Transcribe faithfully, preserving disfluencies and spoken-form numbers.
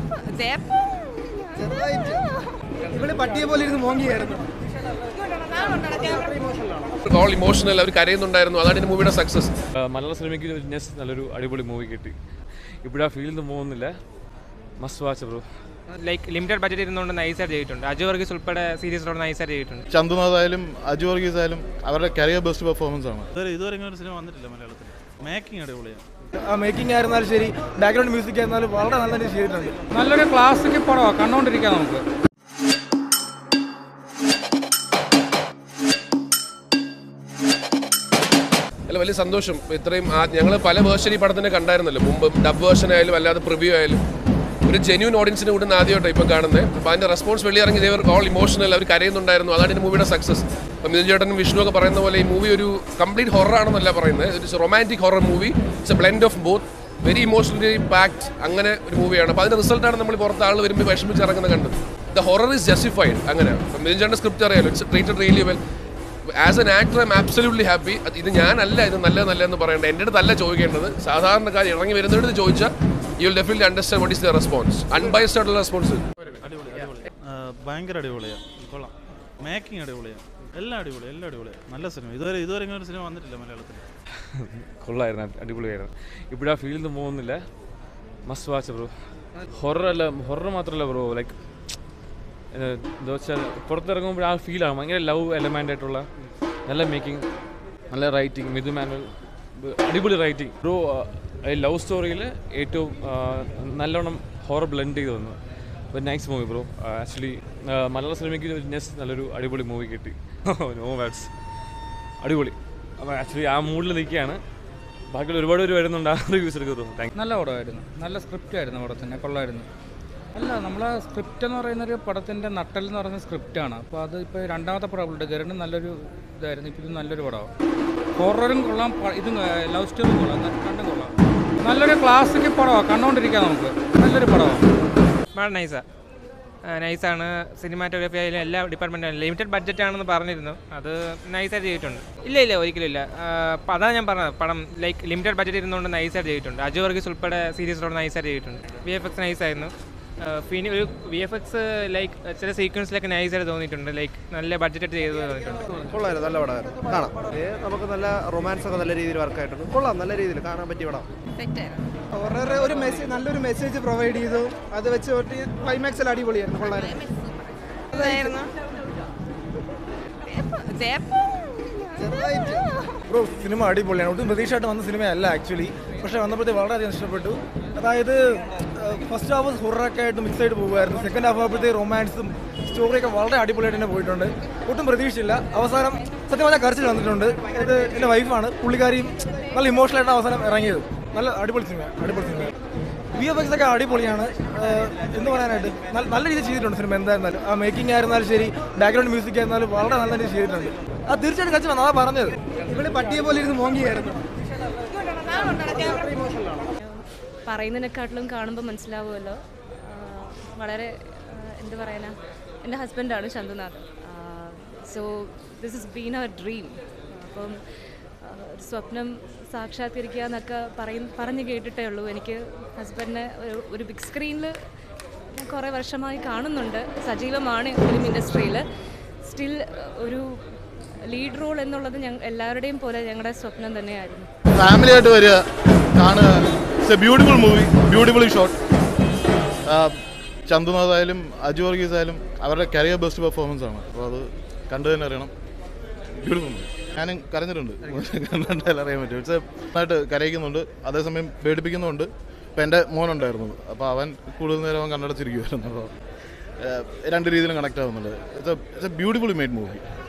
All emotional, അവർ കരയുന്നുണ്ടായിരുന്നു. അതാണ് ഈ മൂവിയുടെ സക്സസ്. മലയാള സിനിമയ്ക്ക് നല്ലൊരു അടിപൊളി മൂവി കിട്ടി. ഇവിടെ ആ ഫീൽഡ് പോകുന്നില്ല. Must watch bro. Like limited budget ഇരുന്നുകൊണ്ട് നൈസായിട്ട് ചെയ്തിട്ടുണ്ട്. അജു വർഗീസ് ഉൾപ്പെടെ സീരീസിലോട് നൈസായിട്ട് ചെയ്തിട്ടുണ്ട്. ചന്തുനാഥ് ആയാലും അജു വർഗീസ് ആയാലും അവരുടെ കരിയർ ബെസ്റ്റ് പെർഫോമൻസ് ആണ്. ഇതുവരെ ഇങ്ങനെ ഒരു സിനിമ വന്നിട്ടില്ല മലയാളത്തിൽ. മേക്കിംഗ് അടിപൊളിയാണ്. ആ മേക്കിംഗ് ആയിരുന്നാലും ശരി, ബാക്ക്ഗ്രൗണ്ട് മ്യൂസിക് ആയിരുന്നാലും വളരെ നല്ല രീതിയിൽ ചെയ്തിട്ടുണ്ട്. നല്ലൊരു ക്ലാസിക് പടമാണ്, കണ്ടുകൊണ്ടിരിക്കാം നമുക്ക്. അല്ല, വലിയ സന്തോഷം. ഇത്രയും ഞങ്ങൾ പല വേർഷൻ ഈ പടത്തിനെ കണ്ടായിരുന്നല്ലോ മുമ്പ്. ഡബ് വേർഷൻ ആയാലും അല്ലാതെ പ്രിവ്യൂ ആയാലും ഒരു ജെന്യൂൻ ഓഡിയൻസിനെ കൂടെ ആദ്യമായിട്ടോ ഇപ്പം കാണുന്നത്. അപ്പോൾ അതിൻ്റെ റെസ്പോൺസ് വെളിയിറങ്ങി ദേവർ ഓൾ ഇമോഷണൽ, അവർ കരയുന്നുണ്ടായിരുന്നു. അതാണ് ഈ മൂവിയുടെ സക്സസ്. അപ്പം മിഥുൻ ചേട്ടനും വിഷ്ണു ഒക്കെ പറയുന്ന പോലെ ഈ മൂവി ഒരു കംപ്ലീറ്റ് ഹൊറർ ആണെന്നല്ല പറയുന്നത്. It's romantic horror movie. It's a blend of both. Very emotionally packed അങ്ങനെ ഒരു മൂവിയാണ്. അപ്പോൾ അതിൻ്റെ റിസൾട്ടാണ് നമ്മൾ പുറത്ത് ആൾ വരുമ്പോൾ വിഷമിച്ച് ഇറങ്ങുന്നത് കണ്ടത്. The horror is justified. അങ്ങനെ അപ്പം മിഥുൻ ചേട്ടൻ്റെ സ്ക്രിപ്റ്റ് അറിയാലോ. It's treated really well. As an actor I'm absolutely happy. ഇത് ഞാനല്ല ഇത് നല്ല നല്ലതെന്ന് പറയേണ്ടത്, എൻ്റെ അടുത്തല്ല ചോദിക്കേണ്ടത്. സാധാരണക്കാർ ഇറങ്ങി വരുന്നവരുടെ ചോദിച്ചാൽ you will definitely understand what is the response. Unbiased ആയിട്ടുള്ള റെസ്പോൺസ്. ഭയങ്കര അടിപൊളിയാണ്. കൊള്ളാം. മേക്കിംഗ് അടിപൊളിയാണ്. എല്ലാം അടിപൊളി, എല്ലാം അടിപൊളിയാണ്. നല്ല സിനിമ. ഇതുവരെ ഇതുവരെ ഇങ്ങനെ ഒരു സിനിമ വന്നിട്ടില്ല മലയാളത്തിൽ. കൊള്ളായിരുന്നു, അടിപൊളിയായിരുന്നു. ഇവിടെ ആ ഫീൽഡ് പോകുന്നില്ല. Must watch bro. ഹൊറർ അല്ല, ഹൊറർ മാത്രമല്ല ബ്രോ. ലൈക്ക് എന്താ വെച്ചാൽ പുറത്തിറങ്ങുമ്പോൾ ആ ഫീലാണ് ഭയങ്കര ലവ് എലമെൻ്റ് ആയിട്ടുള്ള നല്ല മേക്കിംഗ്, നല്ല റൈറ്റിംഗ്. മിഥു മാനുവൽ അടിപൊളി റൈറ്റിംഗ് ബ്രോ. ലവ് സ്റ്റോറിയിൽ ഏറ്റവും നല്ലോണം ഹൊറർ ബ്ലെൻഡ് ചെയ്ത് വന്നു. ഒരു നൈസ് മൂവി ബ്രോ. ആക്ച്വലി മലയാള സിനിമയ്ക്ക് നെക്സ്റ്റ് നല്ലൊരു അടിപൊളി മൂവി കിട്ടി. No words. അടിപൊളി. അപ്പോൾ ആക്ച്വലി ആ മൂഡിൽ നിൽക്കുകയാണ്. ബാക്കിയുള്ള ഒരുപാട് പേര് വരുന്നുണ്ട്. ആ റിവ്യൂസ് എടുക്കുന്നു. Thank you. നല്ല പടമായിരുന്നു, നല്ല സ്ക്രിപ്റ്റ് ആയിരുന്നു പടത്തിൻ്റെ. കൊള്ളായിരുന്നു. അല്ല, നമ്മളെ സ്ക്രിപ്റ്റ് എന്ന് പറയുന്നൊരു പടത്തിൻ്റെ നട്ടൽ എന്ന് പറയുന്ന സ്ക്രിപ്റ്റാണ്. അപ്പോൾ അത് ഇപ്പോൾ രണ്ടാമത്തെ പടമുണ്ട് ഗരുഡൻ, നല്ലൊരു ഇതായിരുന്നു. ഇപ്പോൾ ഇത് നല്ലൊരു പടമാണ്. ഹൊററും കൊള്ളാം, ഇതും ലവ് സ്റ്റോറിയും കൊള്ളാം, രണ്ടും കൊള്ളാം. നല്ലൊരു ക്ലാസിക് പടമാണ്, കണ്ടുകൊണ്ടിരിക്കാം നമുക്ക്. നല്ലൊരു പടമാണ്. വളരെ നൈസാണ്, നൈസാണ്. സിനിമാറ്റോഗ്രഫി ആയാലും എല്ലാ ഡിപ്പാർട്ട്മെൻറ്റും ലിമിറ്റഡ് ബഡ്ജറ്റ് ആണെന്ന് പറഞ്ഞിരുന്നു. അത് നൈസായിട്ട് ചെയ്തിട്ടുണ്ട്. ഇല്ല ഇല്ല ഒരിക്കലും ഇല്ല. അതാണ് ഞാൻ പറഞ്ഞത്, പടം ലൈക്ക് ലിമിറ്റഡ് ബഡ്ജറ്റ് ഇരുന്നുകൊണ്ട് നൈസായിട്ട് ചെയ്തിട്ടുണ്ട്. അജു വർഗീസ് ഉൾപ്പെടെ സീരീസിലോട് നൈസായിട്ട് ചെയ്തിട്ടുണ്ട്. വി എഫ് എക്സ് നൈസായിരുന്നു. ഫിനി ഒരു വി എഫ് എക്സ് ലൈക്ക് ചില സീക്വൻസിലൊക്കെ നൈസായിട്ട് തോന്നിയിട്ടുണ്ട്. ലൈക്ക് നല്ല ബഡ്ജറ്റ് ചെയ്ത് തോന്നിയിട്ടുണ്ട്. കൊള്ളായിരുന്നു, നല്ല പടമായിരുന്നു. കാണാം. നമുക്ക് നല്ല റൊമാൻസ് ഒക്കെ നല്ല രീതിയിൽ വർക്കായിട്ടുണ്ട്. കൊള്ളാം, നല്ല രീതിയിൽ കാണാൻ പറ്റിയ പടം. ഒരു മെസ്സേജ്, നല്ലൊരു മെസ്സേജ് പ്രൊവൈഡ് ചെയ്തു. അത് വെച്ച് ക്ലൈമാക്സിൽ അടിപൊളിയായിരുന്നു. കൊള്ളായിരുന്നു. ബ്രോ, സിനിമ അടിപൊളിയാണ്. ഒട്ടും പ്രതീക്ഷയായിട്ട് വന്ന സിനിമയല്ല ആക്ച്വലി. പക്ഷേ വന്നപ്പോഴത്തേക്ക് വളരെയധികം ഇഷ്ടപ്പെട്ടു. അതായത് ഫസ്റ്റ് ഹാഫ് ഹൊററൊക്കെ ആയിട്ട് മിക്സ് ആയിട്ട് പോകുമായിരുന്നു. സെക്കൻഡ് ഹാഫ് ആകുമ്പോഴത്തേക്ക് റൊമാൻസും സ്റ്റോറിയൊക്കെ വളരെ അടിപൊളിയായിട്ട് തന്നെ പോയിട്ടുണ്ട്. ഒട്ടും പ്രതീക്ഷയില്ല. അവസാനം സത്യം പറഞ്ഞാൽ കരച്ചിൽ വന്നിട്ടുണ്ട്. ഇത് എൻ്റെ വൈഫാണ്, പുള്ളിക്കാരിയും നല്ല ഇമോഷണലായിട്ട് അവസാനം ഇറങ്ങിയത്. നല്ല അടിപൊളി സിനിമ, അടിപൊളി സിനിമ. വി എഫ് എക്സ് ഒക്കെ അടിപൊളിയാണ്. എന്ന് പറയാനായിട്ട് നല്ല രീതിയിൽ ചെയ്തിട്ടുണ്ട് സിനിമ. എന്തായിരുന്നാലും ആ മേക്കിംഗ് ആയിരുന്നാലും ശരി, ബാക്ക്ഗ്രൗണ്ട് മ്യൂസിക് ആയിരുന്നാലും വളരെ നല്ല രീതിയിൽ ചെയ്തിട്ടുണ്ട്. ആ തീർച്ചയായിട്ടും കച്ചു വന്നു. അതാ പറഞ്ഞത്, ഇവിടെ പട്ടിയെ പോലെ ഇരുന്ന് മോങ്ങിയായിരുന്നു. പറയുന്നതിനെക്കാട്ടിലും കാണുമ്പോൾ മനസ്സിലാവുമല്ലോ. വളരെ എന്താ പറയാനാ, എൻ്റെ ഹസ്ബൻഡാണ് Chandunath. So this is been our dream. അപ്പം സ്വപ്നം സാക്ഷാത്കരിക്കുക എന്നൊക്കെ പറയ പറഞ്ഞ് കേട്ടിട്ടേ ഉള്ളൂ. എനിക്ക് ഹസ്ബൻഡിനെ ഒരു ബിഗ് സ്ക്രീനിൽ കുറേ വർഷമായി കാണുന്നുണ്ട്. സജീവമാണ് ഫിലിം ഇൻഡസ്ട്രിയിൽ. സ്റ്റിൽ ഒരു ലീഡ് റോൾ എന്നുള്ളത് ഞങ്ങൾ എല്ലാവരുടെയും പോലെ ഞങ്ങളുടെ സ്വപ്നം തന്നെയായിരുന്നു. ഫാമിലി ആയിട്ട് വരിക, കാണുക. It's a beautiful movie, beautifully shot. Chandunath ആയാലും അജു വർഗീസ് ആയാലും അവരുടെ കരിയർ ബെസ്റ്റ് പെർഫോമൻസ് ആണ്. അപ്പോൾ അത് കണ്ടു തന്നെ അറിയണം. Beautiful movie. ഞാനും കരഞ്ഞിട്ടുണ്ട്, കണ്ടാൽ അറിയാൻ പറ്റും. ഇറ്റ്സ് നന്നായിട്ട് കരയിക്കുന്നുണ്ട്, അതേസമയം പേടിപ്പിക്കുന്നുണ്ട്. ഇപ്പോൾ എൻ്റെ മോനുണ്ടായിരുന്നു, അപ്പോൾ അവൻ കൂടുതൽ നേരം അവൻ കണ്ണടച്ചിരിക്കുമായിരുന്നു. അപ്പോൾ രണ്ട് രീതിയിലും കണക്ട് ആവുന്നുണ്ട്. It's a it's a beautifully made movie.